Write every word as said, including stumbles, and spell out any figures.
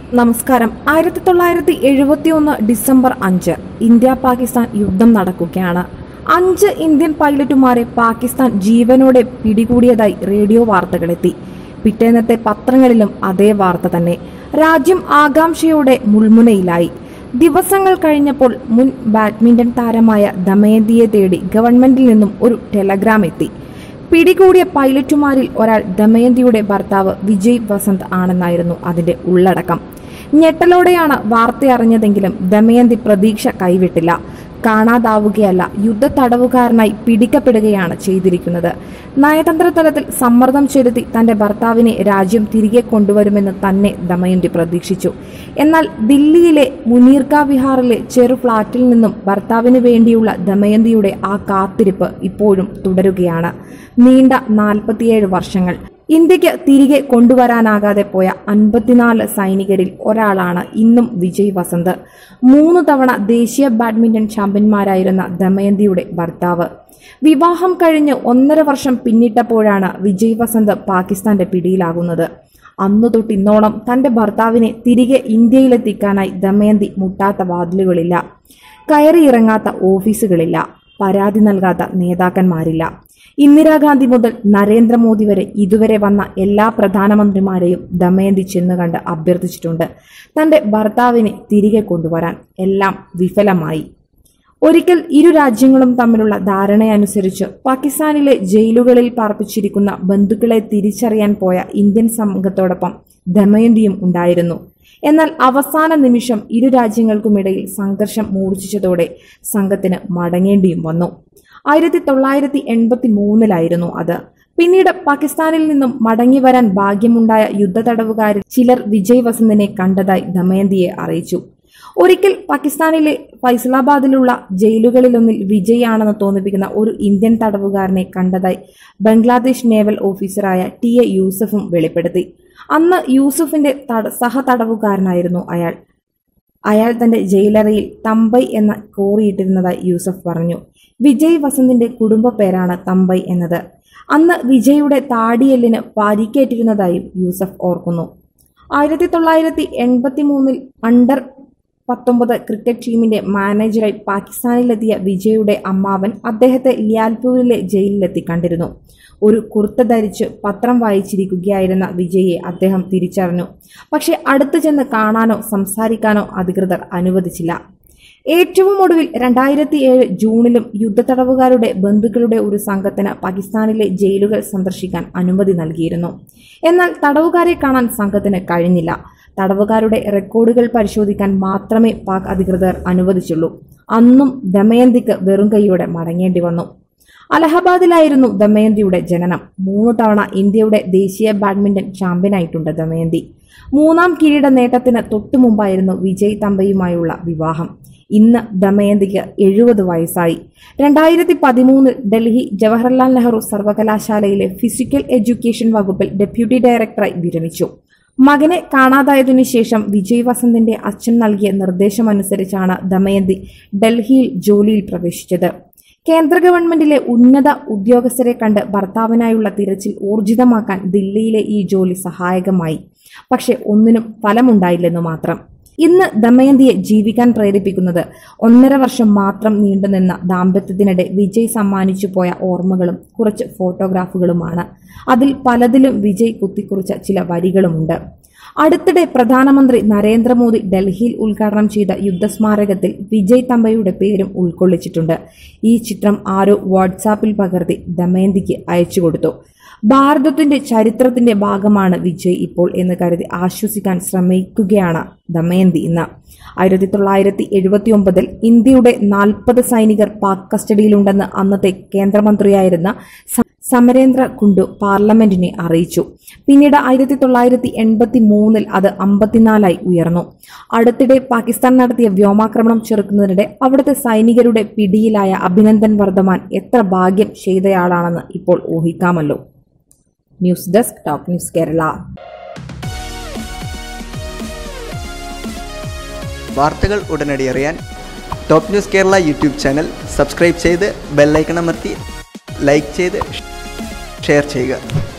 നമസ്കാരം. ആയിരത്തി തൊള്ളായിരത്തി എഴുപത്തി ഒന്ന് ഡിസംബർ അഞ്ച് ഇന്ത്യ പാകിസ്ഥാൻ യുദ്ധം നടക്കുകയാണ്. അഞ്ച് ഇന്ത്യൻ പൈലറ്റുമാരെ പാകിസ്ഥാൻ ജീവനോടെ പിടികൂടിയതായി റേഡിയോ വാർത്തകളെത്തി. പിറ്റേന്നത്തെ പത്രങ്ങളിലും അതേ വാർത്ത തന്നെ. രാജ്യം ആകാംക്ഷയോടെ മുൾമുനയിലായി. ദിവസങ്ങൾ കഴിഞ്ഞപ്പോൾ മുൻ ബാഡ്മിന്റൺ താരമായ ദമയന്തിയെ തേടി ഗവൺമെന്റിൽ നിന്നും ഒരു ടെലഗ്രാം എത്തി. പിടികൂടിയ പൈലറ്റുമാരിൽ ഒരാൾ ദമയന്തിയുടെ ഭർത്താവ് വിജയ് വസന്ത് ആണെന്നായിരുന്നു അതിന്റെ ഉള്ളടക്കം. ഞെട്ടലോടെയാണ് വാർത്തയറിഞ്ഞതെങ്കിലും ദമയന്തി പ്രതീക്ഷ കൈവിട്ടില്ല. കാണാതാവുകയല്ല, യുദ്ധ തടവുകാരനായി പിടിക്കപ്പെടുകയാണ് ചെയ്തിരിക്കുന്നത്. നയതന്ത്ര തലത്തിൽ സമ്മർദ്ദം ചെലുത്തി തന്റെ ഭർത്താവിനെ രാജ്യം തിരികെ കൊണ്ടുവരുമെന്ന് തന്നെ ദമയന്തി പ്രതീക്ഷിച്ചു. എന്നാൽ ദില്ലിയിലെ മുനീർക വിഹാറിലെ ചെറു ഫ്ളാറ്റിൽ നിന്നും ഭർത്താവിന് വേണ്ടിയുള്ള ദമയന്തിയുടെ ആ കാത്തിരിപ്പ് ഇപ്പോഴും തുടരുകയാണ്. നീണ്ട നാൽപ്പത്തിയേഴ് വർഷങ്ങൾ. ഇന്ത്യക്ക് തിരികെ കൊണ്ടുവരാനാകാതെ പോയ അൻപത്തിനാല് സൈനികരിൽ ഒരാളാണ് ഇന്നും വിജയ് വസന്ത്. മൂന്ന് തവണ ദേശീയ ബാഡ്മിന്റൺ ചാമ്പ്യന്മാരായിരുന്ന ദമയന്തിയുടെ ഭർത്താവ്. വിവാഹം കഴിഞ്ഞ് ഒന്നര വർഷം പിന്നിട്ടപ്പോഴാണ് വിജയ് വസന്ത് പാകിസ്ഥാന്റെ പിടിയിലാകുന്നത്. അന്നു തൊട്ട് ഇന്നോളം തന്റെ ഭർത്താവിനെ തിരികെ ഇന്ത്യയിലെത്തിക്കാനായി ദമയന്തി മുട്ടാത്ത വാതിലുകളില്ല, കയറിയിറങ്ങാത്ത ഓഫീസുകളില്ല, പരാതി നൽകാത്ത നേതാക്കന്മാരില്ല. ഇന്ദിരാഗാന്ധി മുതൽ നരേന്ദ്രമോദി വരെ ഇതുവരെ വന്ന എല്ലാ പ്രധാനമന്ത്രിമാരെയും ദമയന്തി ചെന്ന് കണ്ട് അഭ്യർത്ഥിച്ചിട്ടുണ്ട് തന്റെ ഭർത്താവിനെ തിരികെ കൊണ്ടുവരാൻ. എല്ലാം വിഫലമായി. ഒരിക്കൽ ഇരു രാജ്യങ്ങളും തമ്മിലുള്ള ധാരണയനുസരിച്ച് പാകിസ്ഥാനിലെ ജയിലുകളിൽ പാർപ്പിച്ചിരിക്കുന്ന ബന്ധുക്കളെ തിരിച്ചറിയാൻ പോയ ഇന്ത്യൻ സംഘത്തോടൊപ്പം ദമയന്തിയും ഉണ്ടായിരുന്നു. എന്നാൽ അവസാന നിമിഷം ഇരു രാജ്യങ്ങൾക്കുമിടയിൽ സംഘർഷം മൂർച്ഛിച്ചതോടെ സംഘത്തിന് മടങ്ങേണ്ടിയും വന്നു. ആയിരത്തി തൊള്ളായിരത്തി എൺപത്തി മൂന്നിലായിരുന്നു അത്. പിന്നീട് പാകിസ്ഥാനിൽ നിന്നും മടങ്ങി വരാൻ ഭാഗ്യമുണ്ടായ യുദ്ധ തടവുകാരിൽ ചിലർ വിജയ് വസന്തിനെ കണ്ടതായി ദമയന്തിയെ അറിയിച്ചു. ഒരിക്കൽ പാകിസ്ഥാനിലെ ഫൈസലാബാദിലുള്ള ജയിലുകളിലൊന്നിൽ വിജയ് ആണെന്ന് തോന്നിപ്പിക്കുന്ന ഒരു ഇന്ത്യൻ തടവുകാരനെ കണ്ടതായി ബംഗ്ലാദേശ് നേവൽ ഓഫീസറായ ടി എ യൂസഫും വെളിപ്പെടുത്തി. അന്ന് യൂസഫിന്റെ സഹ തടവുകാരനായിരുന്നു അയാൾ. അയാൾ തന്റെ ജയിലറയിൽ തമ്പൈ എന്ന കോറിയിട്ടിരുന്നതായി യൂസഫ് പറഞ്ഞു. വിജയ് വസന്തിന്റെ കുടുംബ പേരാണ് തമ്പൈ എന്നത്. അന്ന് വിജയുടെ താടിയെല്ലിന് പരിക്കേറ്റിരുന്നതായും യൂസഫ് ഓർക്കുന്നു. ആയിരത്തി തൊള്ളായിരത്തി എൺപത്തി മൂന്നിൽ അണ്ടർ പത്തൊമ്പത് ക്രിക്കറ്റ് ടീമിന്റെ മാനേജറായി പാകിസ്ഥാനിലെത്തിയ വിജയുടെ അമ്മാവൻ അദ്ദേഹത്തെ ലിയാൽപൂരിലെ ജയിലിലെത്തി കണ്ടിരുന്നു. ഒരു കുർത്ത ധരിച്ച് പത്രം വായിച്ചിരിക്കുകയായിരുന്ന വിജയെ അദ്ദേഹം തിരിച്ചറിഞ്ഞു. പക്ഷെ അടുത്തു ചെന്ന് കാണാനോ സംസാരിക്കാനോ അധികൃതർ അനുവദിച്ചില്ല. ഏറ്റവും ഒടുവിൽ രണ്ടായിരത്തി ഏഴ് ജൂണിലും യുദ്ധ തടവുകാരുടെ ബന്ധുക്കളുടെ ഒരു സംഘത്തിന് പാകിസ്ഥാനിലെ ജയിലുകൾ സന്ദർശിക്കാൻ അനുമതി നൽകിയിരുന്നു. എന്നാൽ തടവുകാരെ കാണാൻ സംഘത്തിന് കഴിഞ്ഞില്ല. തടവുകാരുടെ റെക്കോർഡുകൾ പരിശോധിക്കാൻ മാത്രമേ പാക് അധികൃതർ അനുവദിച്ചുള്ളൂ. അന്നും ദമയന്തിക്ക് വെറും കൈയോടെ മടങ്ങേണ്ടി വന്നു. അലഹബാദിലായിരുന്നു ദമയന്തിയുടെ ജനനം. മൂന്ന് തവണ ഇന്ത്യയുടെ ദേശീയ ബാഡ്മിന്റൺ ചാമ്പ്യനായിട്ടുണ്ട് ദമയന്തി. മൂന്നാം കിരീട നേട്ടത്തിന് തൊട്ടു മുമ്പായിരുന്നു വിജയ് തമ്പയുമായുള്ള വിവാഹം. ഇന്ന് ദമയന്തിക്ക് എഴുപത് വയസ്സായി. രണ്ടായിരത്തി പതിമൂന്നിൽ ഡൽഹി ജവഹർലാൽ നെഹ്റു സർവകലാശാലയിലെ ഫിസിക്കൽ എഡ്യൂക്കേഷൻ വകുപ്പിൽ ഡെപ്യൂട്ടി ഡയറക്ടറായി വിരമിച്ചു. മകനെ കാണാതായതിനു ശേഷം വിജയ് വസന്തിന്റെ അച്ഛൻ നൽകിയ നിർദ്ദേശമനുസരിച്ചാണ് ദമയന്തി ഡൽഹിയിൽ ജോലിയിൽ പ്രവേശിച്ചത്. കേന്ദ്ര ഗവൺമെന്റിലെ ഉന്നത ഉദ്യോഗസ്ഥരെ കണ്ട് ഭർത്താവിനായുള്ള തിരച്ചിൽ ഊർജിതമാക്കാൻ ദില്ലിയിലെ ഈ ജോലി സഹായകമായി. പക്ഷെ ഒന്നിനും ഫലമുണ്ടായില്ലെന്നു മാത്രം. ഇന്ന് ദമയന്തിയെ ജീവിക്കാൻ പ്രേരിപ്പിക്കുന്നത് ഒന്നര വർഷം മാത്രം നീണ്ടുനിന്ന ദാമ്പത്യത്തിനിടെ വിജയ് സമ്മാനിച്ചു പോയ ഓർമ്മകളും കുറച്ച് ഫോട്ടോഗ്രാഫുകളുമാണ്. അതിൽ പലതിലും വിജയ് കുത്തിക്കുറിച്ച ചില വരികളുമുണ്ട്. അടുത്തിടെ പ്രധാനമന്ത്രി നരേന്ദ്രമോദി ഡൽഹിയിൽ ഉദ്ഘാടനം ചെയ്ത യുദ്ധസ്മാരകത്തിൽ വിജയ് തമ്പയുടെ പേരും ഉൾക്കൊള്ളിച്ചിട്ടുണ്ട്. ഈ ചിത്രം ആരോ വാട്സാപ്പിൽ പകർത്തി ദമയന്തിക്ക് അയച്ചു കൊടുത്തു. ഭാരതത്തിന്റെ ചരിത്രത്തിന്റെ ഭാഗമാണ് വിജയ് ഇപ്പോൾ എന്ന് കരുതി ആശ്വസിക്കാൻ ശ്രമിക്കുകയാണ് ദമയന്തി ഇന്ന്. ആയിരത്തി തൊള്ളായിരത്തി എഴുപത്തി ഒമ്പതിൽ ഇന്ത്യയുടെ നാൽപ്പത് സൈനികർ പാക് കസ്റ്റഡിയിലുണ്ടെന്ന് അന്നത്തെ കേന്ദ്രമന്ത്രിയായിരുന്ന സമരേന്ദ്ര കുണ്ടു പാർലമെന്റിനെ അറിയിച്ചു. പിന്നീട് ആയിരത്തി തൊള്ളായിരത്തി എൺപത്തി മൂന്നിൽ അത് അമ്പത്തിനാലായി ഉയർന്നു. അടുത്തിടെ പാകിസ്ഥാൻ നടത്തിയ വ്യോമാക്രമണം ചെറുക്കുന്നതിനിടെ അവിടുത്തെ സൈനികരുടെ പിടിയിലായ അഭിനന്ദൻ വർദ്ധമാൻ എത്ര ഭാഗ്യം ചെയ്തയാളാണെന്ന് ഇപ്പോൾ ഊഹിക്കാമല്ലോ. News desk top news Kerala. വാർത്തകൾ ഉടനടി അറിയാൻ top news Kerala YouTube channel subscribe ചെയ്ത് ബെല്ലൈക്കൺ അമർത്തി ലൈക്ക് ചെയ്ത് ഷെയർ ചെയ്യുക.